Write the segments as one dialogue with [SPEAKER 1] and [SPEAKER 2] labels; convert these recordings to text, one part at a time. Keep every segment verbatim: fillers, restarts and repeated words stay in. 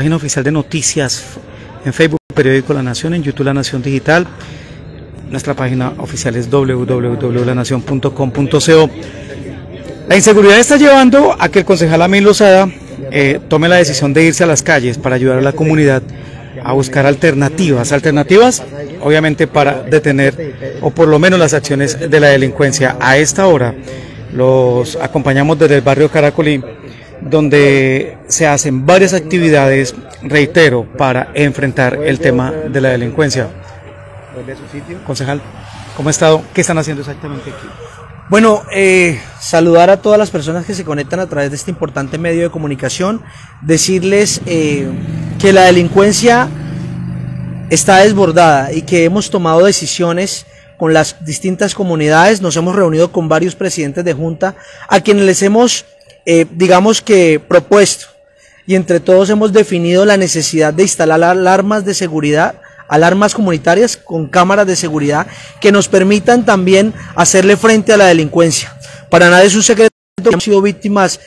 [SPEAKER 1] página oficial de noticias, en Facebook, periódico La Nación, en YouTube La Nación Digital. Nuestra página oficial es w w w punto la nación punto com punto co. La inseguridad está llevando a que el concejal Amil Lozada eh, tome la decisión de irse a las calles para ayudar a la comunidad a buscar alternativas, alternativas obviamente para detener o por lo menos las acciones de la delincuencia. A esta hora los acompañamos desde el barrio Caracolí, donde se hacen varias actividades, reitero, para enfrentar el tema de la delincuencia. Concejal, ¿cómo ha estado? ¿Qué están haciendo exactamente aquí?
[SPEAKER 2] Bueno, eh, saludar a todas las personas que se conectan a través de este importante medio de comunicación, decirles eh, que la delincuencia está desbordada y que hemos tomado decisiones con las distintas comunidades. Nos hemos reunido con varios presidentes de junta a quienes les hemos, eh, digamos que, propuesto, y entre todos hemos definido la necesidad de instalar alarmas de seguridad, alarmas comunitarias con cámaras de seguridad que nos permitan también hacerle frente a la delincuencia. Para nadie es un secreto que hemos sido víctimas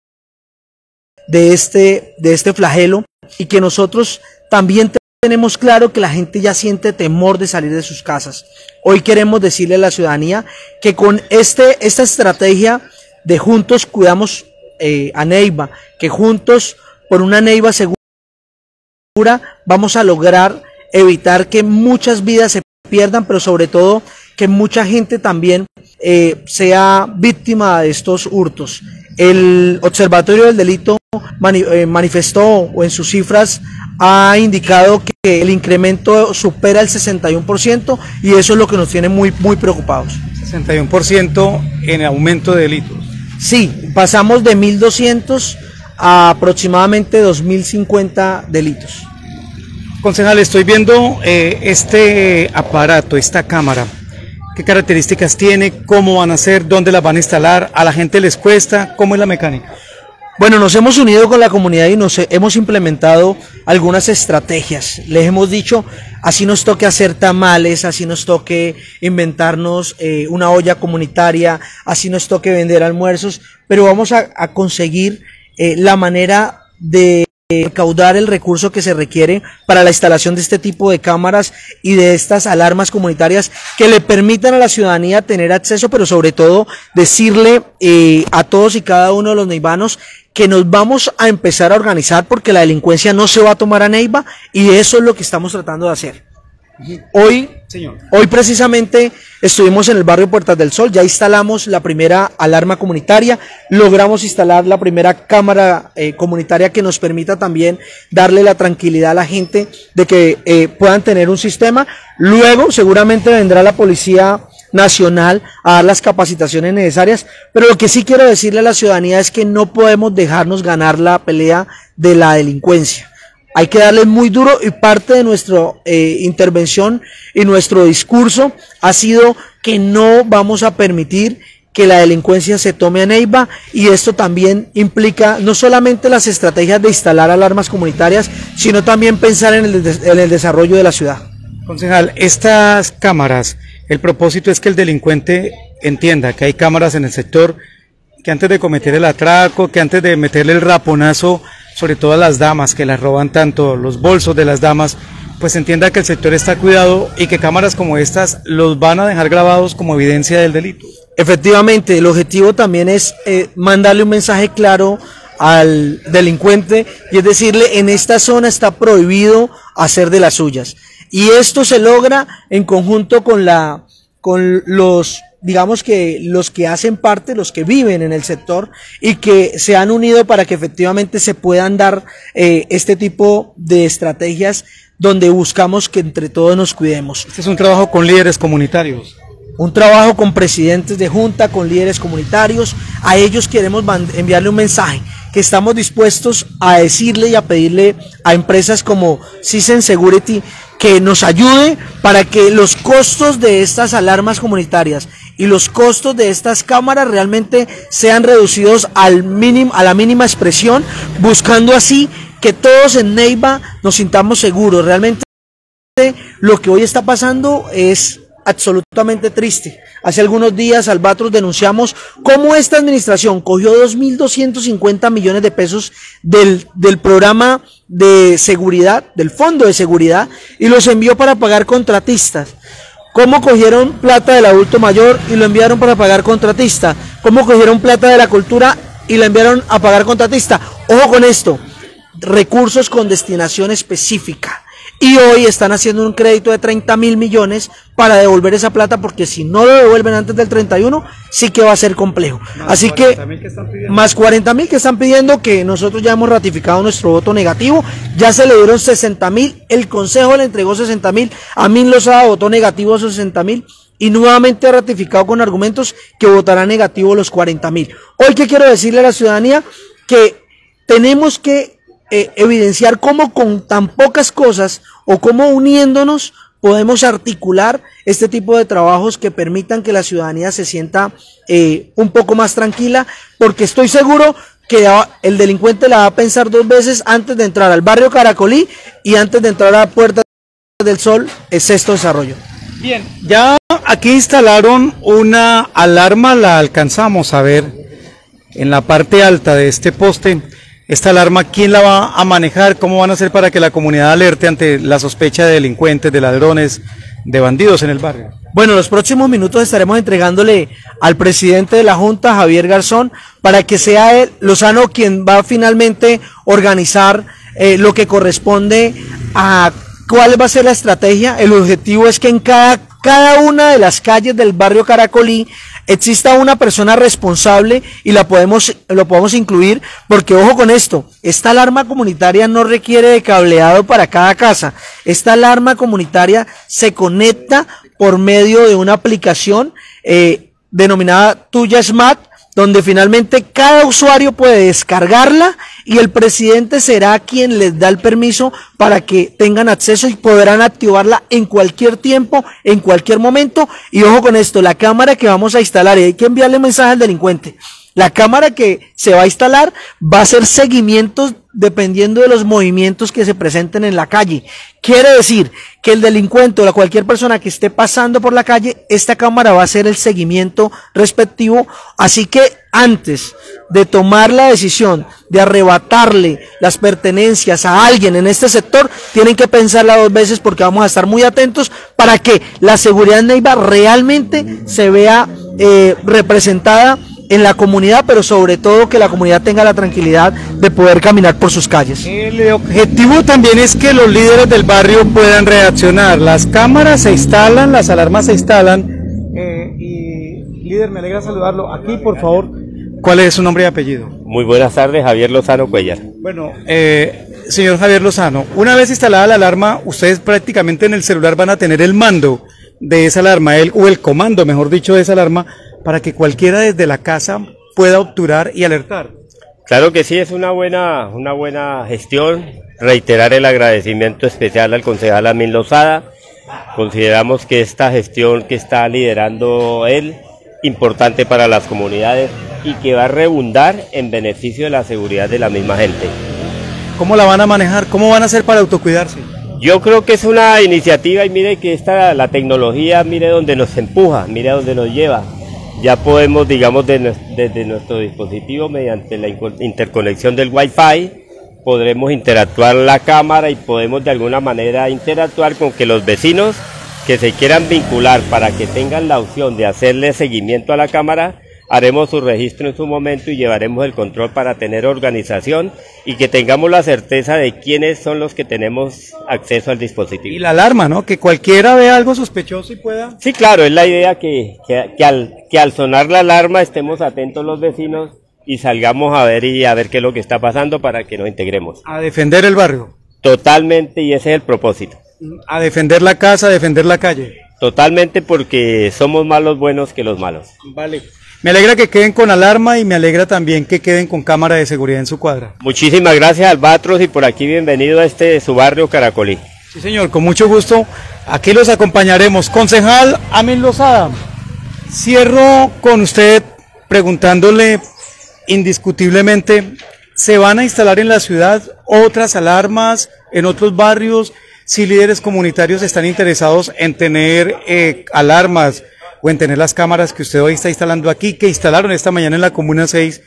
[SPEAKER 2] de este, de este flagelo y que nosotros también tenemos claro que la gente ya siente temor de salir de sus casas. Hoy queremos decirle a la ciudadanía que con este, esta estrategia de juntos cuidamos eh, a Neiva, que juntos por una Neiva segura vamos a lograr evitar que muchas vidas se pierdan, pero sobre todo que mucha gente también eh, sea víctima de estos hurtos. El Observatorio del Delito mani eh, manifestó o en sus cifras ha indicado que el incremento supera el sesenta y uno por ciento y eso es lo que nos tiene muy, muy preocupados.
[SPEAKER 1] sesenta y uno por ciento en aumento de delitos.
[SPEAKER 2] Sí, pasamos de mil doscientos a aproximadamente dos mil cincuenta delitos.
[SPEAKER 1] Concejal, estoy viendo eh, este aparato, esta cámara. ¿Qué características tiene? ¿Cómo van a ser? ¿Dónde las van a instalar? ¿A la gente les cuesta? ¿Cómo es la mecánica?
[SPEAKER 2] Bueno, nos hemos unido con la comunidad y nos hemos implementado algunas estrategias. Les hemos dicho, así nos toque hacer tamales, así nos toque inventarnos eh, una olla comunitaria, así nos toque vender almuerzos, pero vamos a, a conseguir eh, la manera de recaudar el recurso que se requiere para la instalación de este tipo de cámaras y de estas alarmas comunitarias que le permitan a la ciudadanía tener acceso, pero sobre todo decirle eh, a todos y cada uno de los neivanos que nos vamos a empezar a organizar porque la delincuencia no se va a tomar a Neiva y eso es lo que estamos tratando de hacer. Hoy, Señor. hoy precisamente estuvimos en el barrio Puertas del Sol, ya instalamos la primera alarma comunitaria, logramos instalar la primera cámara eh, comunitaria que nos permita también darle la tranquilidad a la gente de que eh, puedan tener un sistema. Luego seguramente vendrá la Policía Nacional a dar las capacitaciones necesarias, pero lo que sí quiero decirle a la ciudadanía es que no podemos dejarnos ganar la pelea de la delincuencia. Hay que darle muy duro y parte de nuestra eh, intervención y nuestro discurso ha sido que no vamos a permitir que la delincuencia se tome a Neiva y esto también implica no solamente las estrategias de instalar alarmas comunitarias, sino también pensar en el, en el desarrollo de la ciudad.
[SPEAKER 1] Concejal, estas cámaras, el propósito es que el delincuente entienda que hay cámaras en el sector, que antes de cometer el atraco, que antes de meterle el raponazo, sobre todo a las damas que las roban tanto, los bolsos de las damas, pues entienda que el sector está cuidado y que cámaras como estas los van a dejar grabados como evidencia del delito.
[SPEAKER 2] Efectivamente, el objetivo también es eh, mandarle un mensaje claro al delincuente y es decirle, en esta zona está prohibido hacer de las suyas. Y esto se logra en conjunto con, la, con los... digamos que los que hacen parte, los que viven en el sector y que se han unido para que efectivamente se puedan dar eh, este tipo de estrategias donde buscamos que entre todos nos cuidemos.
[SPEAKER 1] Este es un trabajo con líderes comunitarios.
[SPEAKER 2] Un trabajo con presidentes de junta, con líderes comunitarios. A ellos queremos enviarle un mensaje que estamos dispuestos a decirle y a pedirle a empresas como Cisen Security que nos ayude para que los costos de estas alarmas comunitarias y los costos de estas cámaras realmente sean reducidos al mínimo, a la mínima expresión, buscando así que todos en Neiva nos sintamos seguros. Realmente lo que hoy está pasando es absolutamente triste. Hace algunos días Albatros denunciamos cómo esta administración cogió dos mil doscientos cincuenta millones de pesos del, del programa de seguridad, del fondo de seguridad, y los envió para pagar contratistas. ¿Cómo cogieron plata del adulto mayor y lo enviaron para pagar contratista? ¿Cómo cogieron plata de la cultura y la enviaron a pagar contratista? Ojo con esto, recursos con destinación específica. Y hoy están haciendo un crédito de treinta mil millones para devolver esa plata, porque si no lo devuelven antes del treinta y uno, sí que va a ser complejo. Más Así que, que más cuarenta mil que están pidiendo, que nosotros ya hemos ratificado nuestro voto negativo, ya se le dieron sesenta mil, el Consejo le entregó sesenta mil, Amin Lozada votó negativo esos sesenta mil, y nuevamente ha ratificado con argumentos que votará negativo los cuarenta mil. Hoy que quiero decirle a la ciudadanía que tenemos que Eh, evidenciar cómo con tan pocas cosas o cómo uniéndonos podemos articular este tipo de trabajos que permitan que la ciudadanía se sienta eh, un poco más tranquila, porque estoy seguro que el delincuente la va a pensar dos veces antes de entrar al barrio Caracolí y antes de entrar a la Puerta del Sol, el Sexto Desarrollo.
[SPEAKER 1] Bien, ya aquí instalaron una alarma, la alcanzamos a ver en la parte alta de este poste. Esta alarma, ¿quién la va a manejar? ¿Cómo van a hacer para que la comunidad alerte ante la sospecha de delincuentes, de ladrones, de bandidos en el barrio?
[SPEAKER 2] Bueno, los próximos minutos estaremos entregándole al presidente de la Junta, Javier Garzón, para que sea él, Lozano, quien va a finalmente organizar eh, lo que corresponde a cuál va a ser la estrategia. El objetivo es que en cada, cada una de las calles del barrio Caracolí exista una persona responsable y la podemos, lo podemos incluir, porque ojo con esto, esta alarma comunitaria no requiere de cableado para cada casa. Esta alarma comunitaria se conecta por medio de una aplicación eh, denominada Tuya Smart, donde finalmente cada usuario puede descargarla y el presidente será quien les da el permiso para que tengan acceso y podrán activarla en cualquier tiempo, en cualquier momento. Y ojo con esto, la cámara que vamos a instalar, y hay que enviarle mensaje al delincuente, la cámara que se va a instalar va a hacer seguimientos dependiendo de los movimientos que se presenten en la calle. Quiere decir que el delincuente o cualquier persona que esté pasando por la calle, esta cámara va a hacer el seguimiento respectivo. Así que antes de tomar la decisión de arrebatarle las pertenencias a alguien en este sector, tienen que pensarla dos veces, porque vamos a estar muy atentos para que la seguridad en Neiva realmente se vea eh, representada en la comunidad, pero sobre todo que la comunidad tenga la tranquilidad de poder caminar por sus calles.
[SPEAKER 1] El objetivo también es que los líderes del barrio puedan reaccionar. Las cámaras se instalan, las alarmas se instalan. Eh, y líder, me alegra saludarlo. Aquí, por favor, ¿cuál es su nombre y apellido?
[SPEAKER 3] Muy buenas tardes, Javier Lozano Cuellar.
[SPEAKER 1] Bueno, eh, señor Javier Lozano, una vez instalada la alarma, ustedes prácticamente en el celular van a tener el mando de esa alarma, el, o el comando, mejor dicho, de esa alarma, para que cualquiera desde la casa pueda obturar y alertar.
[SPEAKER 3] Claro que sí, es una buena, una buena gestión. Reiterar el agradecimiento especial al concejal Amin Lozada. Consideramos que esta gestión que está liderando él, importante para las comunidades y que va a redundar en beneficio de la seguridad de la misma gente.
[SPEAKER 1] ¿Cómo la van a manejar? ¿Cómo van a hacer para autocuidarse?
[SPEAKER 3] Yo creo que es una iniciativa, y mire que esta, la tecnología, mire donde nos empuja, mire donde nos lleva. Ya podemos, digamos, de, desde nuestro dispositivo, mediante la interconexión del Wi-Fi, podremos interactuar la cámara y podemos de alguna manera interactuar con que los vecinos que se quieran vincular para que tengan la opción de hacerle seguimiento a la cámara, haremos su registro en su momento y llevaremos el control para tener organización y que tengamos la certeza de quiénes son los que tenemos acceso al dispositivo.
[SPEAKER 1] Y la alarma, ¿no? Que cualquiera vea algo sospechoso y pueda...
[SPEAKER 3] Sí, claro, es la idea que, que, que, al, que al sonar la alarma estemos atentos los vecinos y salgamos a ver y a ver qué es lo que está pasando para que nos integremos.
[SPEAKER 1] A defender el barrio.
[SPEAKER 3] Totalmente, y ese es el propósito.
[SPEAKER 1] A defender la casa, a defender la calle.
[SPEAKER 3] Totalmente, porque somos más los buenos que los malos.
[SPEAKER 1] Vale. Me alegra que queden con alarma y me alegra también que queden con cámara de seguridad en su cuadra.
[SPEAKER 3] Muchísimas gracias, Albatros, y por aquí bienvenido a este su barrio Caracolí.
[SPEAKER 1] Sí, señor, con mucho gusto. Aquí los acompañaremos. Concejal Amin Lozada, cierro con usted preguntándole indiscutiblemente, ¿se van a instalar en la ciudad otras alarmas en otros barrios? Si líderes comunitarios están interesados en tener eh, alarmas o en tener las cámaras que usted hoy está instalando aquí, que instalaron esta mañana en la Comuna seis,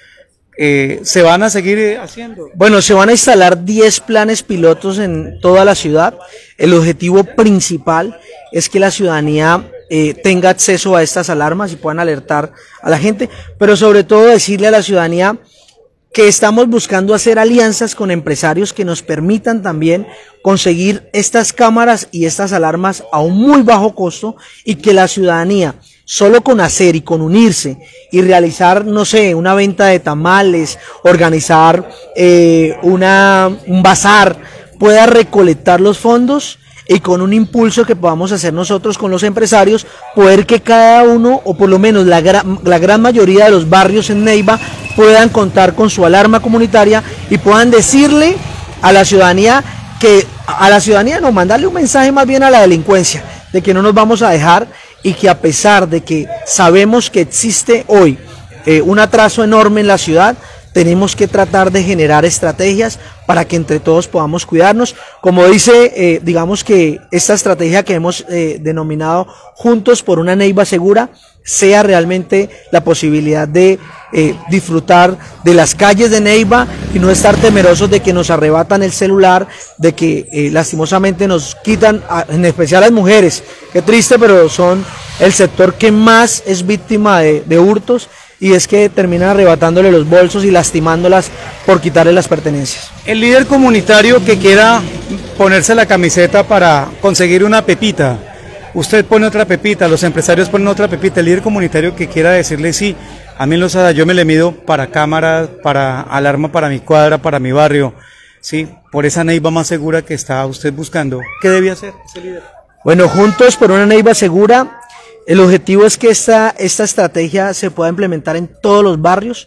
[SPEAKER 1] eh, ¿se van a seguir eh, haciendo?
[SPEAKER 2] Bueno, se van a instalar diez planes pilotos en toda la ciudad. El objetivo principal es que la ciudadanía eh, tenga acceso a estas alarmas y puedan alertar a la gente, pero sobre todo decirle a la ciudadanía que estamos buscando hacer alianzas con empresarios que nos permitan también conseguir estas cámaras y estas alarmas a un muy bajo costo, y que la ciudadanía, solo con hacer y con unirse y realizar, no sé, una venta de tamales, organizar eh, una, un bazar, pueda recolectar los fondos, y con un impulso que podamos hacer nosotros con los empresarios, poder que cada uno, o por lo menos la, gran, la gran mayoría de los barrios en Neiva, puedan contar con su alarma comunitaria y puedan decirle a la ciudadanía que, a la ciudadanía no, mandarle un mensaje más bien a la delincuencia, de que no nos vamos a dejar, y que a pesar de que sabemos que existe hoy eh, un atraso enorme en la ciudad, tenemos que tratar de generar estrategias para que entre todos podamos cuidarnos. Como dice, eh, digamos que esta estrategia que hemos eh, denominado Juntos por una Neiva Segura, sea realmente la posibilidad de eh, disfrutar de las calles de Neiva y no estar temerosos de que nos arrebatan el celular, de que eh, lastimosamente nos quitan, a, en especial las mujeres. Qué triste, pero son el sector que más es víctima de, de hurtos, y es que terminan arrebatándole los bolsos y lastimándolas por quitarle las pertenencias.
[SPEAKER 1] El líder comunitario que quiera ponerse la camiseta para conseguir una pepita, usted pone otra pepita, los empresarios ponen otra pepita, el líder comunitario que quiera decirle sí, a mí en Losada yo me le mido para cámaras, para alarma para mi cuadra, para mi barrio, sí, por esa Neiva más segura que está usted buscando, ¿qué debe hacer ese líder?
[SPEAKER 2] Bueno, Juntos por una Neiva Segura, el objetivo es que esta, esta estrategia se pueda implementar en todos los barrios.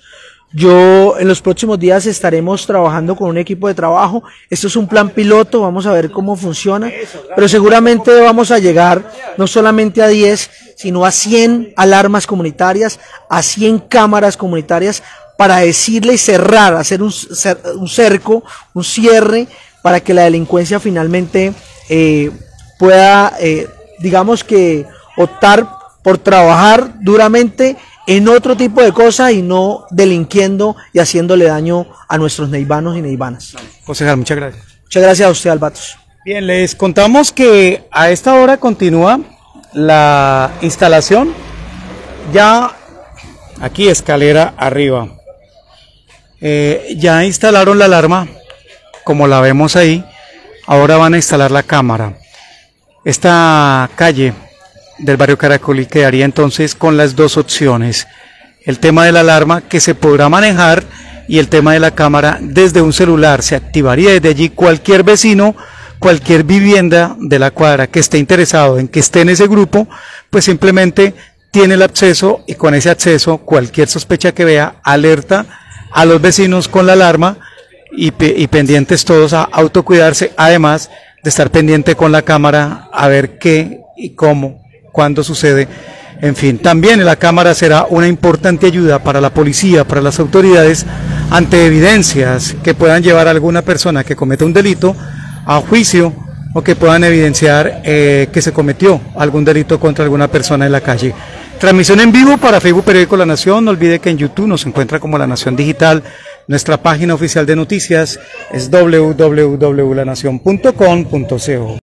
[SPEAKER 2] Yo en los próximos días estaremos trabajando con un equipo de trabajo. Esto es un plan piloto, vamos a ver cómo funciona, pero seguramente vamos a llegar no solamente a diez, sino a cien alarmas comunitarias, a cien cámaras comunitarias, para decirle y cerrar, hacer un, un cerco, un cierre, para que la delincuencia finalmente eh, pueda, eh, digamos que, optar por trabajar duramente en otro tipo de cosas y no delinquiendo y haciéndole daño a nuestros neivanos y neivanas.
[SPEAKER 1] Concejal, muchas gracias.
[SPEAKER 2] Muchas gracias a usted, Albatos.
[SPEAKER 1] Bien, les contamos que a esta hora continúa la instalación, ya aquí escalera arriba. Eh, ya instalaron la alarma, como la vemos ahí, ahora van a instalar la cámara. Esta calle del barrio Caracolí quedaría entonces con las dos opciones: el tema de la alarma, que se podrá manejar, y el tema de la cámara desde un celular. Se activaría desde allí. Cualquier vecino, cualquier vivienda de la cuadra que esté interesado en que esté en ese grupo, pues simplemente tiene el acceso, y con ese acceso cualquier sospecha que vea alerta a los vecinos con la alarma, y, y pendientes todos a autocuidarse, además de estar pendiente con la cámara a ver qué y cómo, cuándo sucede. En fin, también la cámara será una importante ayuda para la policía, para las autoridades, ante evidencias que puedan llevar a alguna persona que cometa un delito a juicio, o que puedan evidenciar eh, que se cometió algún delito contra alguna persona en la calle. Transmisión en vivo para Facebook Periódico La Nación. No olvide que en YouTube nos encuentra como La Nación Digital. Nuestra página oficial de noticias es doble u doble u doble u punto la nación punto com punto co.